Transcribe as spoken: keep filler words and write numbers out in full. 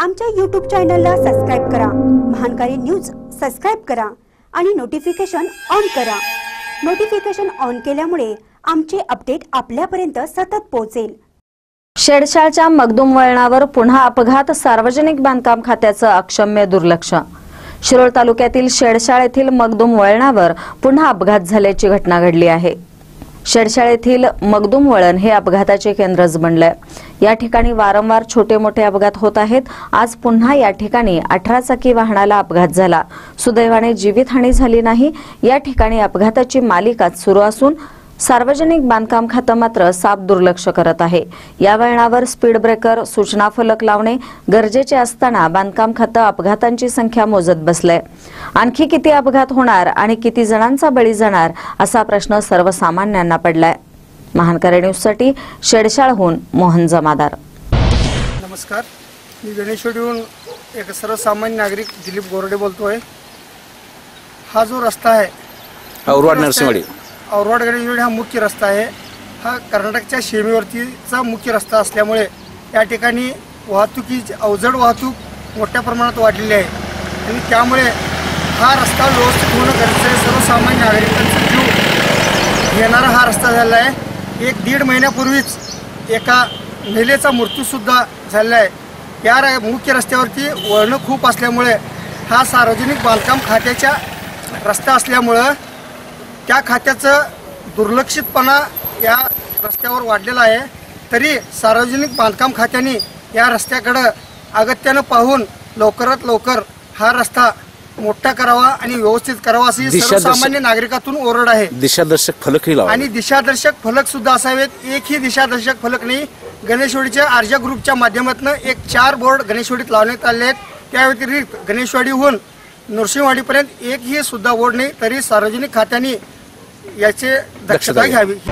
आमच्या यूट्यूब चॅनलला सबस्क्राइब करा, महानकारी न्यूज सबस्क्राइब करा आणि नोटिफिकेशन ऑन करा। नोटिफिकेशन ऑन केल्यामुळे आमचे अपडेट आपल्यापर्यंत सतत पोहोचेल। शेडशाळच्या मगदुम वळणावर पुन्हा अपघात, सार्वजनिक बांधकाम खात्याचं अक्षम्य दुर्लक्ष। शिरोळ तालुक्यातील शेडशाळ येथील मगदुम वळणावर पुन्हा अपघात झाल्याची घटना घडली आहे। शेडशाळ येथील मगदुम वळण हे अपघाताचे केंद्रच बनलंय। या ठिकाणी वारंवार छोटे मोठे अपघात होत आहेत। आज पुन्हा या ठिकाणी अठरा चाकी वाहनाला अपघात झाला। सुदैवाने जीवितहानी झाली नाही। या ठिकाणी अपघाताची मालिकाच सुरू असून सार्वजनिक बांधकाम खातं मात्र साफ दुर्लक्ष करत आहे। या वळणावर स्पीड ब्रेकर, सूचना फलक लावणे गरजेचे असताना बांधकाम खातं अपघातांची संख्या मोजत बसलंय। आणखी किती अपघात होणार आणि किती जणांचा बळी जाणार असा प्रश्न सर्वसामान्यांना पडलाय। महानकारी न्यूजसाठी शेडशाळहून मोहन जमादार। नमस्कार, मी गणेशवाडीहून एक सर्वसामान्य नागरिक दिलीप गोरडे बोलतोय। हा जो रस्ता आहे औरवाड नरसिंहवाडी औरवाड गणेशवाडी हा मुख्य रस्ता आहे। हा कर्नाटकच्या सीमेवरतीचा मुख्य रस्ता असल्यामुळे या ठिकाणी वाहतुकीची अवजड वाहतूक मोठ्या प्रमाणात वाढलेली आहे आणि त्यामुळे हा रस्ता व्यवस्थित होणं गरजेचं आहे। सर्वसामान्य नागरिकांचा जीव घेणारा हा रस्ता झाला आहे। एक दीड महिन्यापूर्वीच एका महिलेचा मृत्यूसुद्धा झालेला आहे। या मुख्य रस्त्यावरती वळणं खूप असल्यामुळे हा सार्वजनिक बांधकाम खात्याचा रस्ता असल्यामुळं त्या खात्याचं दुर्लक्षितपणा या रस्त्यावर वाढलेला आहे। तरी सार्वजनिक बांधकाम खात्याने या रस्त्याकडे अगत्यानं पाहून लवकरात लवकर हा रस्ता मोठा करावा आणि व्यवस्थित करावा अशी सर्वसामान्य नागरिकातून ओरड आहे। दिशादर्शक फलकही लावा आणि दिशादर्शक फलक सुद्धा असावेत। एकही दिशादर्शक फलक नाही। गणेशवाडीच्या आर्जा ग्रुपच्या माध्यमातून एक चार बोर्ड गणेशवाडीत लावण्यात आले आहेत। त्या व्यतिरिक्त गणेशवाडीहून नरसिंहवाडीपर्यंत एकही सुद्धा बोर्ड नाही। तरी सार्वजनिक खात्याने याची दक्षता घ्यावी।